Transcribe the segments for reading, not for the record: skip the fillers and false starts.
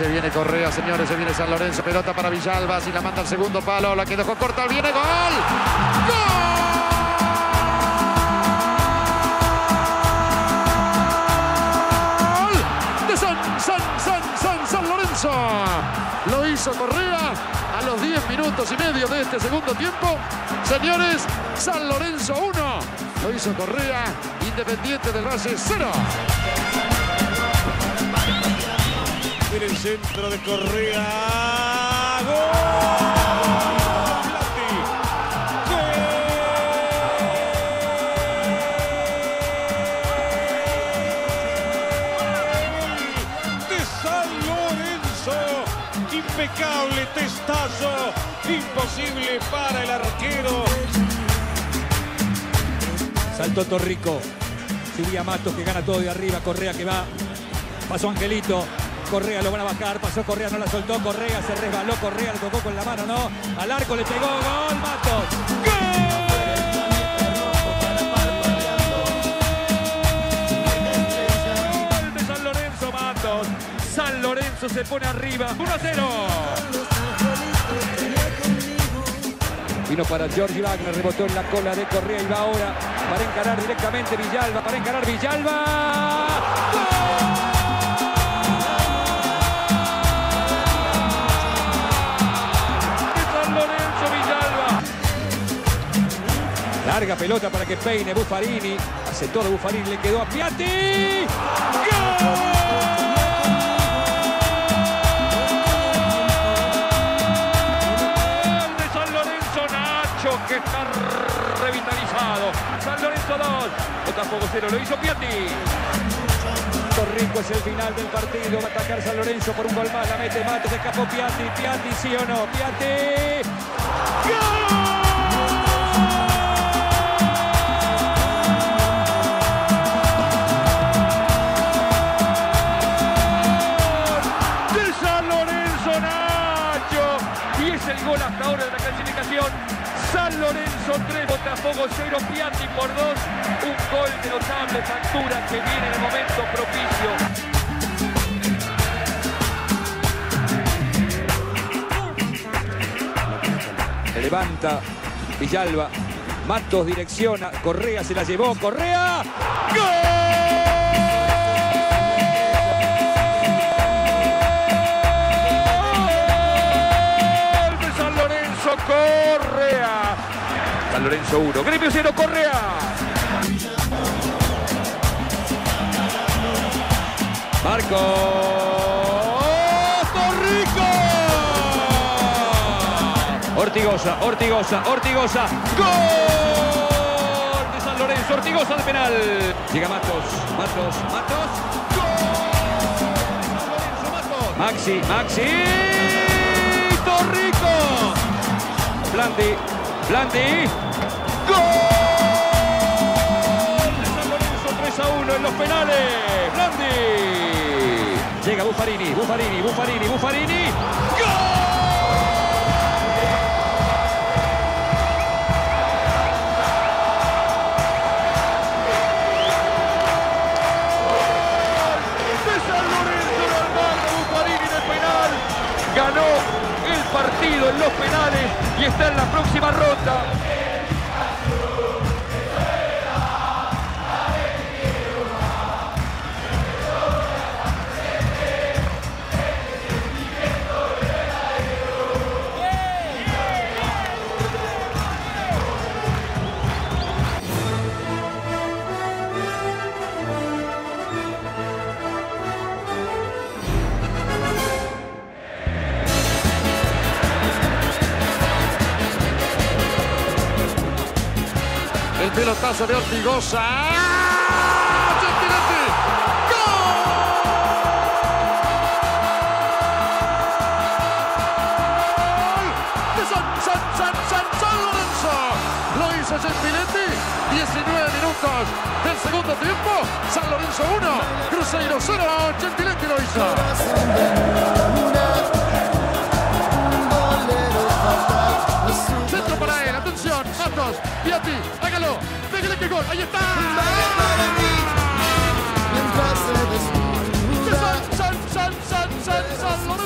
Se viene Correa, señores, se viene San Lorenzo. Pelota para Villalba, si la manda al segundo palo, la que dejó corta, viene gol. ¡Gol! De San Lorenzo. Lo hizo Correa a los 10 minutos y medio de este segundo tiempo. Señores, San Lorenzo 1. Lo hizo Correa, Independiente del Valle 0. En el centro de Correa. ¡Gol! De San Lorenzo. Impecable testazo. Imposible para el arquero. Saltó Torrico. Subía Matos que gana todo de arriba. Correa que va. Pasó Angelito. Correa lo van a bajar, pasó Correa, no la soltó, Correa se resbaló, Correa le tocó con la mano, no, al arco le pegó, gol, Matos, gol de San Lorenzo, Matos, San Lorenzo se pone arriba, 1-0. Vino para George Wagner, rebotó en la cola de Correa y va ahora para encarar directamente Villalba, ¡gol! Larga pelota para que peine Buffarini. Hace todo Buffarini, le quedó a Piatti. ¡Gol! De San Lorenzo, Nacho, que está revitalizado. San Lorenzo 2, Botafogo 0, lo hizo Piatti. Torrico es el final del partido. Va a atacar San Lorenzo por un gol más. La mete Matos, escapó Piatti. Piatti, sí o no. Piatti. ¡Gol! El gol hasta ahora de la clasificación. San Lorenzo 3, Botafogo 0, Piatti por 2. Un gol de notable factura que viene en el momento propicio. Se levanta Villalba. Matos direcciona. Correa se la llevó. Correa. ¡Gol! Correa. San Lorenzo 1, Gremio 0, Correa. Marco. Torrico. Ortigosa. Gol de San Lorenzo. Ortigosa de penal. Llega Matos. Gol. Maxi. Torrico. Blandi. ¡Gol! De San Lorenzo 3-1 en los penales. Blandi. Llega Buffarini. ¡Gol! De San Lorenzo en el mar de Buffarini de penal. Ganó el partido en los penales y está en la próxima ronda. El pelotazo de Ortigosa. ¡Gentiletti! ¡Gol! De San Lorenzo. Lo hizo Gentiletti. 19 minutos del segundo tiempo. San Lorenzo 1, Cruzeiro 0. Gentiletti lo hizo. Centro para él. Atención. Matos. Piatti. Hágalo. Déjale que gol. Ahí está. San Lorenzo.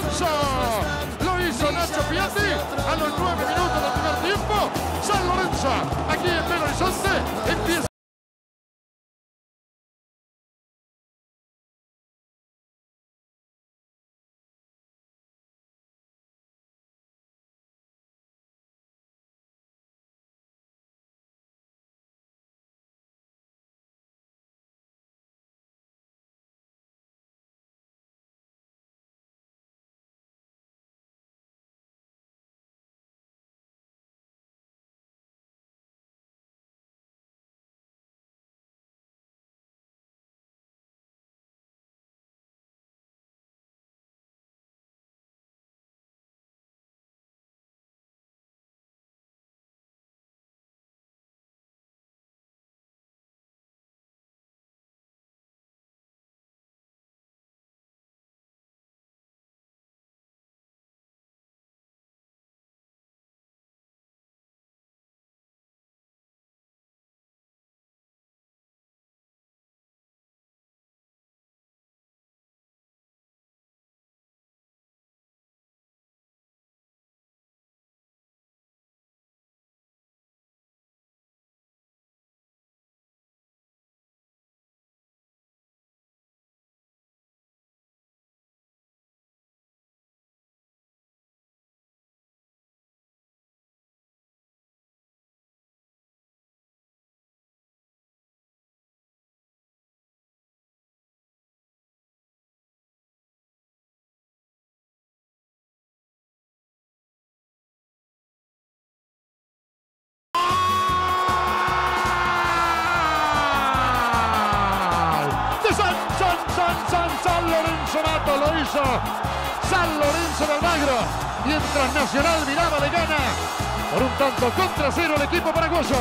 Sonato, lo hizo San Lorenzo de Almagro. Mientras Nacional miraba, le gana por un tanto contra 0 el equipo paraguayo.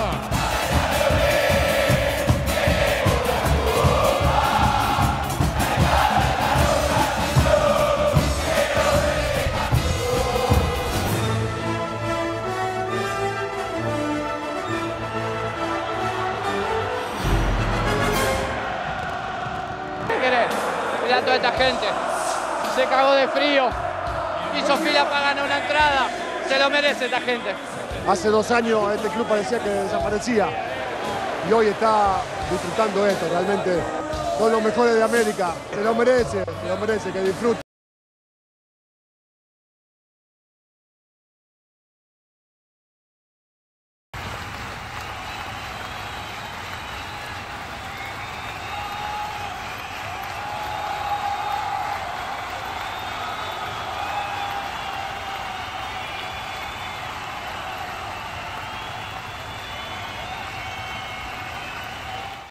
Mirá toda esta gente, se cagó de frío, hizo fila para ganar una entrada, se lo merece esta gente. Hace 2 años este club parecía que desaparecía y hoy está disfrutando esto, realmente son los mejores de América, se lo merece, que disfrute.